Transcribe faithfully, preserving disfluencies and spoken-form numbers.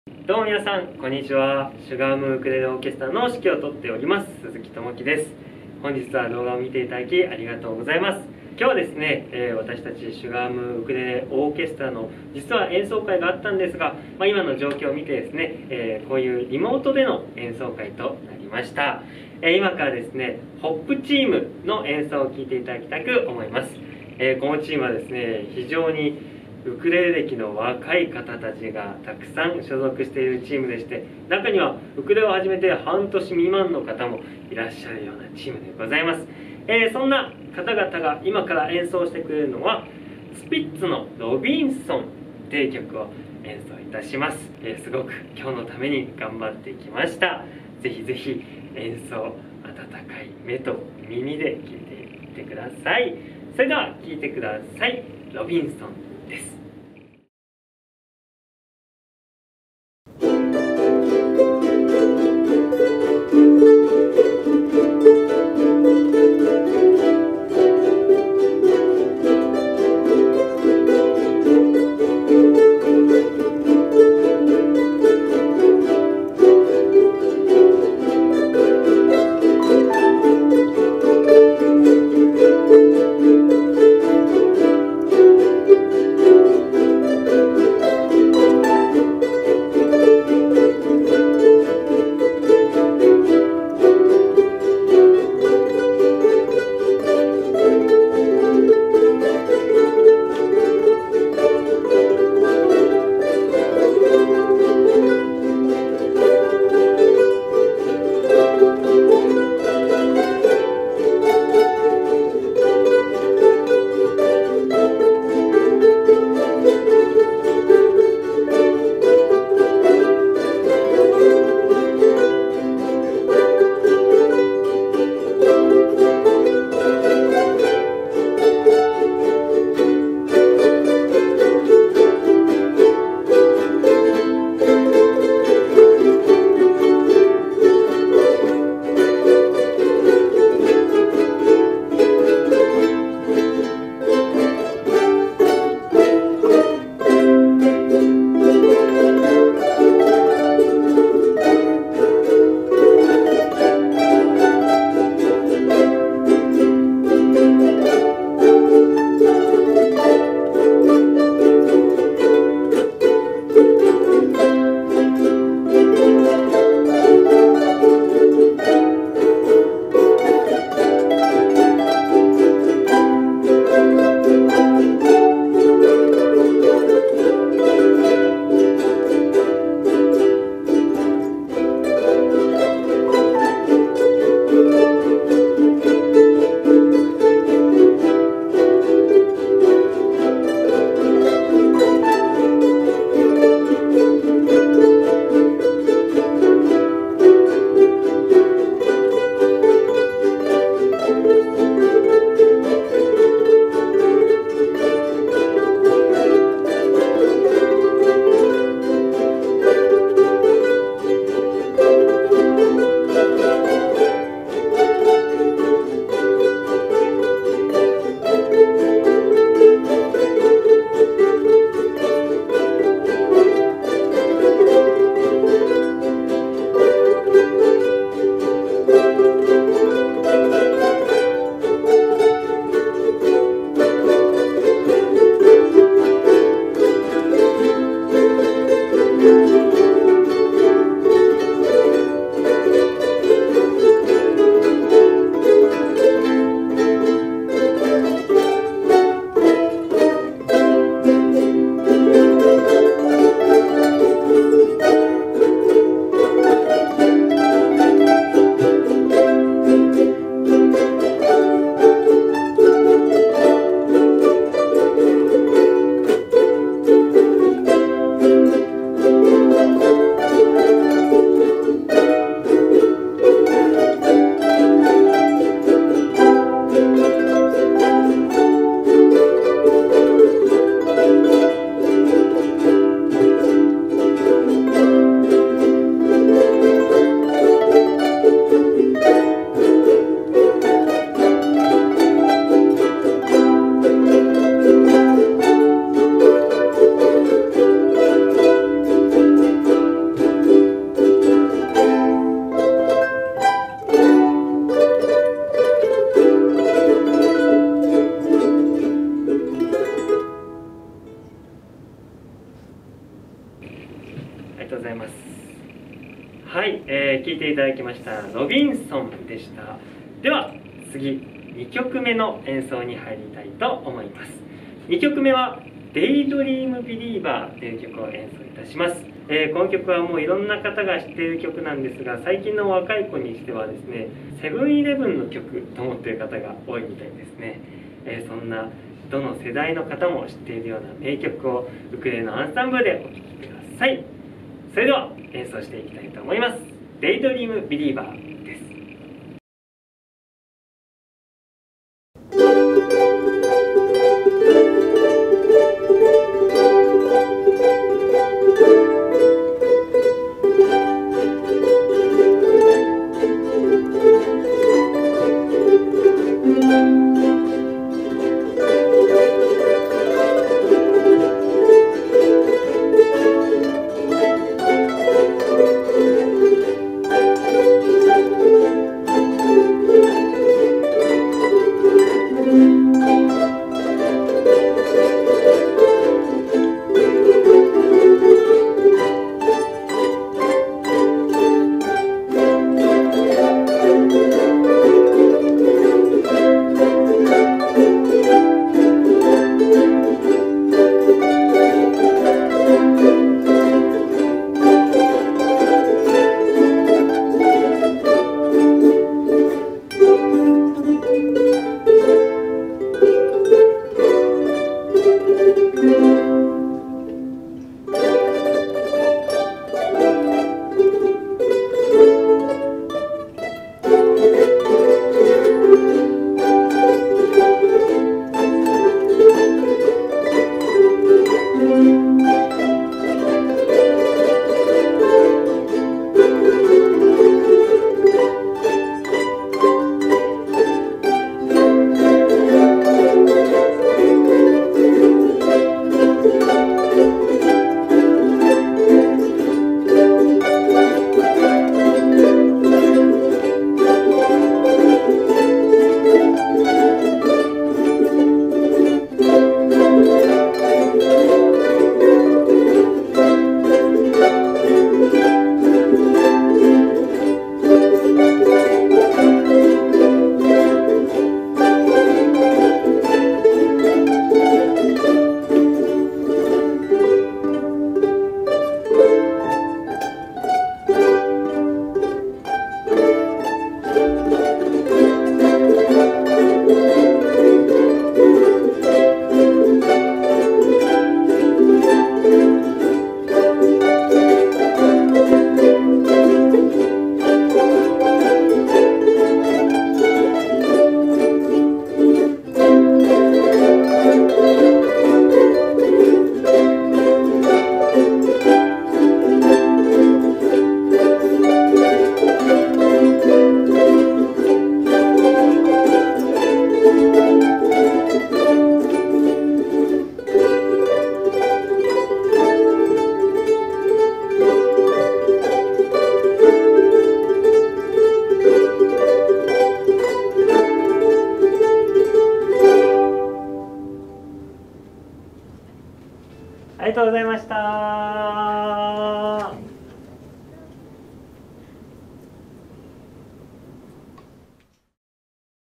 どうも皆さん、こんにちは。シュガームーンウクレレオーケストラの指揮を執っております鈴木智樹です。本日は動画を見ていただきありがとうございます。今日はですね、えー、私たちシュガームーンウクレレオーケストラの実は演奏会があったんですが、まあ、今の状況を見てですね、えー、こういうリモートでの演奏会となりました。えー、今からですね、ホップチームの演奏を聴いていただきたく思います。えー、このチームはですね、非常にウクレレ歴の若い方たちがたくさん所属しているチームでして、中にはウクレレを始めて半年未満の方もいらっしゃるようなチームでございます。えー、そんな方々が今から演奏してくれるのはスピッツの「ロビンソン」という曲を演奏いたします。えー、すごく今日のために頑張ってきました。ぜひぜひ演奏温かい目と耳で聴いていってください。それでは聴いてください。ロビンソンです。 りがとうございます。はい、えー、聴いていただきましたロビンソンでした。では次にきょくめの演奏に入りたいと思います。にきょくめはデイドリームビリーバーという曲を演奏いたします。えー、この曲はもういろんな方が知っている曲なんですが、最近の若い子にしてはですね、セブンイレブンの曲と思っている方が多いみたいですね。えー、そんなどの世代の方も知っているような名曲をウクレレのアンサンブルでお聴きください。それでは演奏していきたいと思います。デイドリームビリーバーです。ありがとうございました。